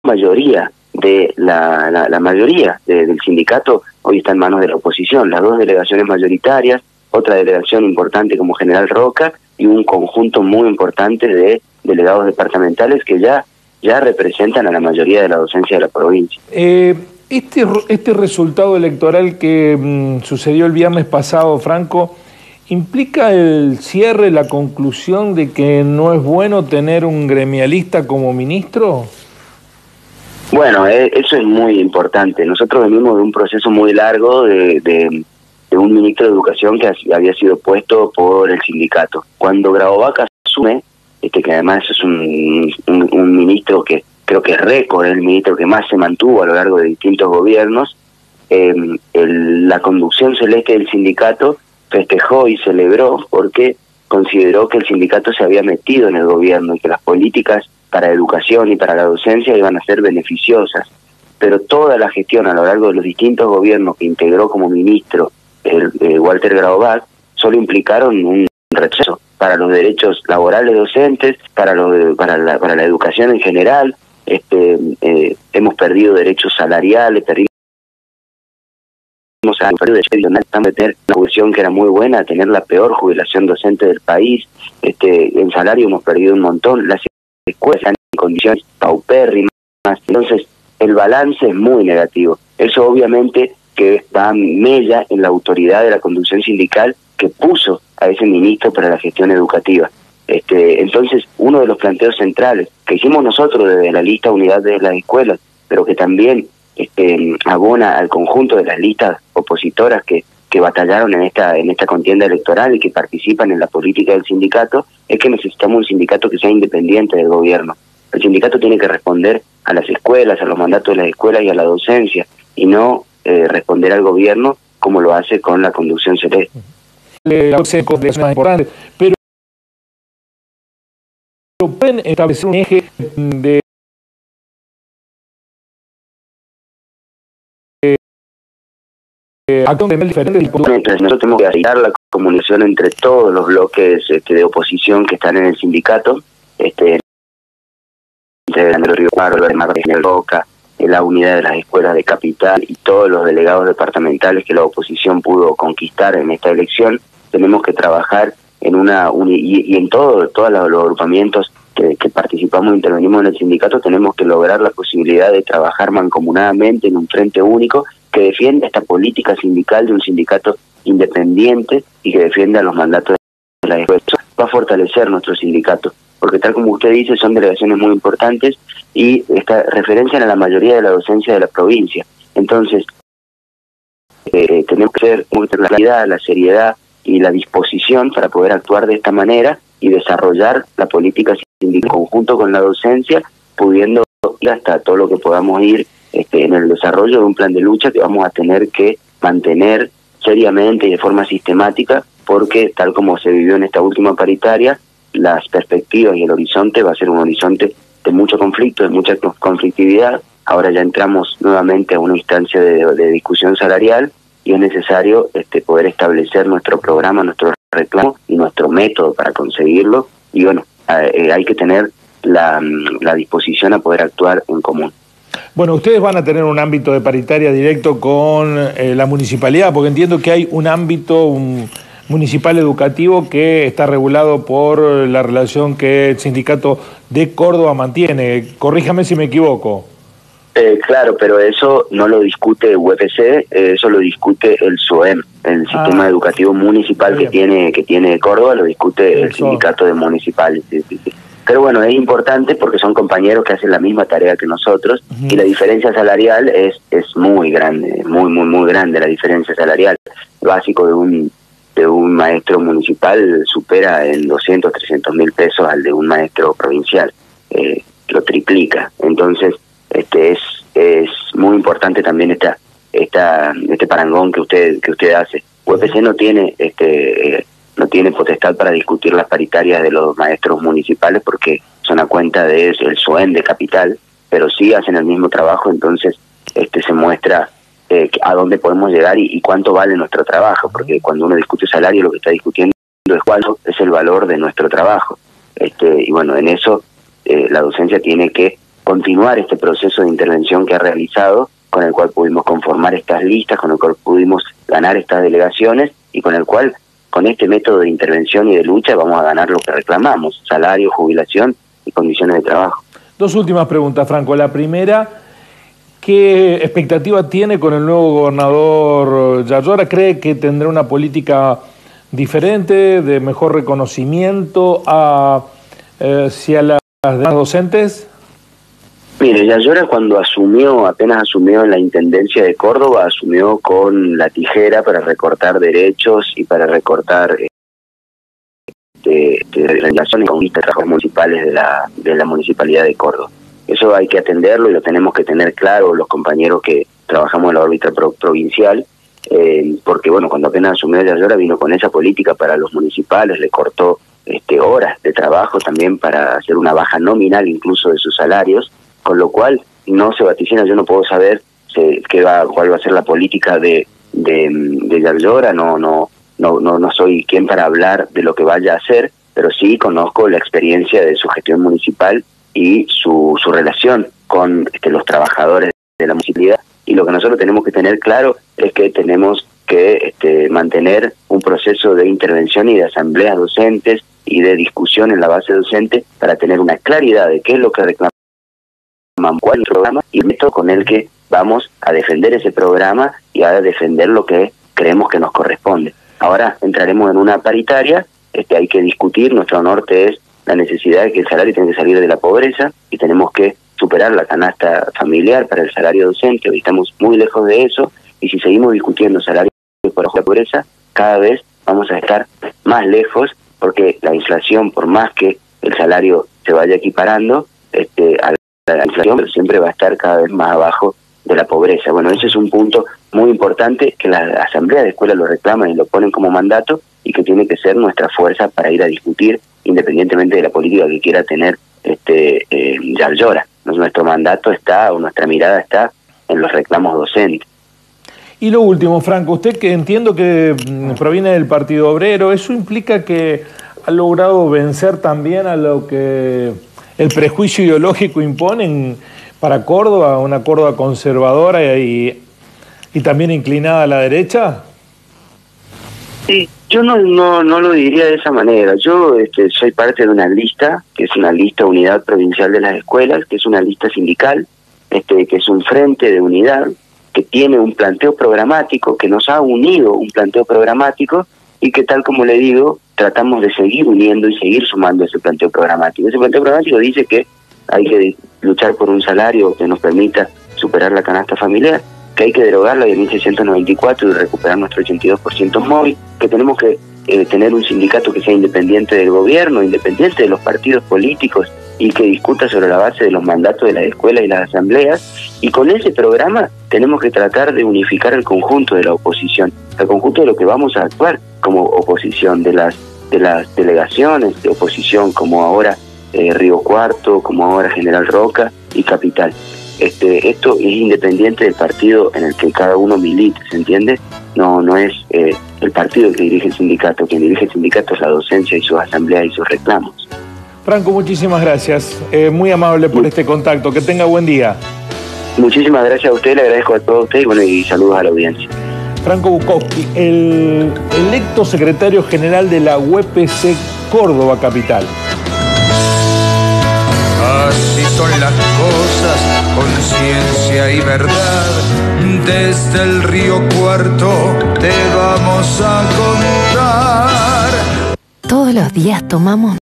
mayoría de la mayoría del sindicato hoy está en manos de la oposición, las dos delegaciones mayoritarias, otra delegación importante como General Roca y un conjunto muy importante de delegados departamentales que ya representan a la mayoría de la docencia de la provincia. Este resultado electoral que sucedió el viernes pasado, Franco, ¿implica el cierre, la conclusión de que no es bueno tener un gremialista como ministro? Bueno, eso es muy importante. Nosotros venimos de un proceso muy largo de un ministro de Educación que había sido puesto por el sindicato. Cuando Grabovac asume, que además es un ministro que creo que es récord, el ministro que más se mantuvo a lo largo de distintos gobiernos, la conducción celeste del sindicato festejó y celebró porque consideró que el sindicato se había metido en el gobierno y que las políticas para educación y para la docencia iban a ser beneficiosas. Pero toda la gestión a lo largo de los distintos gobiernos que integró como ministro Walter Grabovac solo implicaron un rechazo para los derechos laborales docentes, para la educación en general. Hemos perdido derechos salariales, de tener una jubilación que era muy buena, a tener la peor jubilación docente del país. En salario hemos perdido un montón, las escuelas están en condiciones paupérrimas. Entonces el balance es muy negativo. Eso obviamente que va mella en la autoridad de la conducción sindical que puso a ese ministro para la gestión educativa. Entonces, uno de los planteos centrales que hicimos nosotros desde la lista Unidad de las Escuelas, pero que también abona al conjunto de las listas opositoras que batallaron en esta contienda electoral y que participan en la política del sindicato, es que necesitamos un sindicato que sea independiente del gobierno. El sindicato tiene que responder a las escuelas, a los mandatos de las escuelas y a la docencia, y no responder al gobierno como lo hace con la conducción celeste. Pero pueden establecer un eje de acción diferente. Nosotros tenemos que agitar la comunicación entre todos los bloques de oposición que están en el sindicato, entre Río Cuarto, el Roca, la unidad de las escuelas de Capital y todos los delegados departamentales que la oposición pudo conquistar en esta elección. Tenemos que trabajar en y en todos los agrupamientos que participamos e intervenimos en el sindicato, tenemos que lograr la posibilidad de trabajar mancomunadamente en un frente único que defienda esta política sindical de un sindicato independiente y que defienda los mandatos de la escuela. Eso va a fortalecer nuestro sindicato, porque tal como usted dice, son delegaciones muy importantes y referencian a la mayoría de la docencia de la provincia. Entonces, tenemos que ser muy la seriedad y la disposición para poder actuar de esta manera y desarrollar la política sindical en conjunto con la docencia, pudiendo ir hasta todo lo que podamos ir en el desarrollo de un plan de lucha que vamos a tener que mantener seriamente y de forma sistemática, porque tal como se vivió en esta última paritaria, las perspectivas y el horizonte va a ser un horizonte de mucho conflicto, de mucha conflictividad. Ahora ya entramos nuevamente a una instancia de discusión salarial y es necesario poder establecer nuestro programa, nuestro reclamo y nuestro método para conseguirlo. Y bueno, hay que tener la disposición a poder actuar en común. Bueno, ustedes van a tener un ámbito de paritaria directo con la municipalidad, porque entiendo que hay un ámbito municipal educativo que está regulado por la relación que el sindicato de Córdoba mantiene. Corríjame si me equivoco. Claro, pero eso no lo discute UPC, eso lo discute el SOEM, el sistema educativo municipal que tiene Córdoba, lo discute el sindicato de municipales. Sí. Pero bueno, es importante porque son compañeros que hacen la misma tarea que nosotros y la diferencia salarial es muy grande, muy grande la diferencia salarial. El básico de un maestro municipal supera en 200, 300 mil pesos al de un maestro provincial, lo triplica. Entonces, es muy importante también este parangón que usted hace. UPC no tiene potestad para discutir las paritarias de los maestros municipales porque son a cuenta del SOEM de Capital, pero sí hacen el mismo trabajo. Entonces se muestra a dónde podemos llegar y cuánto vale nuestro trabajo, porque cuando uno discute salario lo que está discutiendo es cuánto es el valor de nuestro trabajo. Y bueno, en eso la docencia tiene que continuar este proceso de intervención que ha realizado, con el cual pudimos conformar estas listas, con el cual pudimos ganar estas delegaciones y con el cual, con este método de intervención y de lucha, vamos a ganar lo que reclamamos: salario, jubilación y condiciones de trabajo. Dos últimas preguntas, Franco. La primera, ¿qué expectativa tiene con el nuevo gobernador Yayora? ¿Cree que tendrá una política diferente, de mejor reconocimiento hacia las demás docentes? Mire, Yayora cuando apenas asumió en la Intendencia de Córdoba, asumió con la tijera para recortar derechos y para recortar relaciones con los trabajos municipales de la Municipalidad de Córdoba. Eso hay que atenderlo y lo tenemos que tener claro los compañeros que trabajamos en la órbita provincial, porque bueno, cuando apenas asumió Yayora vino con esa política para los municipales, le cortó horas de trabajo también para hacer una baja nominal incluso de sus salarios, con lo cual no se vaticina. Yo no puedo saber cuál va a ser la política de Yayora, no soy quien para hablar de lo que vaya a hacer, pero sí conozco la experiencia de su gestión municipal y su relación con los trabajadores de la municipalidad, y lo que nosotros tenemos que tener claro es que tenemos que mantener un proceso de intervención y de asambleas docentes y de discusión en la base docente para tener una claridad de qué es lo que reclamamos, cuál es el programa y el método con el que vamos a defender ese programa y a defender lo que creemos que nos corresponde. Ahora entraremos en una paritaria, hay que discutir, nuestro norte es la necesidad de que el salario tiene que salir de la pobreza y tenemos que superar la canasta familiar para el salario docente. Hoy estamos muy lejos de eso, y si seguimos discutiendo salarios por la pobreza, cada vez vamos a estar más lejos, porque la inflación, por más que el salario se vaya equiparando, a la inflación siempre va a estar cada vez más abajo de la pobreza. Bueno, ese es un punto muy importante que la Asamblea de Escuelas lo reclaman y lo ponen como mandato, y que tiene que ser nuestra fuerza para ir a discutir, independientemente de la política que quiera tener Yayora. Nuestro mandato está, o nuestra mirada está en los reclamos docentes. Y lo último, Franco, usted, que entiendo que proviene del Partido Obrero, ¿eso implica que ha logrado vencer también a lo que el prejuicio ideológico impone para Córdoba, una Córdoba conservadora y también inclinada a la derecha? Sí, yo no lo diría de esa manera. Yo soy parte de una lista, que es una lista Unidad Provincial de las Escuelas, que es una lista sindical, que es un frente de unidad, que tiene un planteo programático, que nos ha unido un planteo programático, y que, tal como le digo, tratamos de seguir uniendo y seguir sumando ese planteo programático. Ese planteo programático dice que hay que luchar por un salario que nos permita superar la canasta familiar, que hay que derogar la de 1694 y recuperar nuestro 82% móvil, que tenemos que tener un sindicato que sea independiente del gobierno, independiente de los partidos políticos, y que discuta sobre la base de los mandatos de las escuelas y las asambleas. Y con ese programa tenemos que tratar de unificar el conjunto de la oposición, el conjunto de lo que vamos a actuar como oposición, de las delegaciones de oposición, como ahora Río Cuarto, como ahora General Roca y Capital. Esto es independiente del partido en el que cada uno milite, ¿se entiende? No es el partido el que dirige el sindicato. Quien dirige el sindicato es la docencia y sus asambleas y sus reclamos. Franco, muchísimas gracias. Muy amable por este contacto. Que tenga buen día. Muchísimas gracias a usted, le agradezco a todos ustedes, y saludos a la audiencia. Franco Bukowski, el electo secretario general de la UPC Córdoba Capital. Así son las cosas, conciencia y verdad. Desde el Río Cuarto te vamos a contar. Todos los días tomamos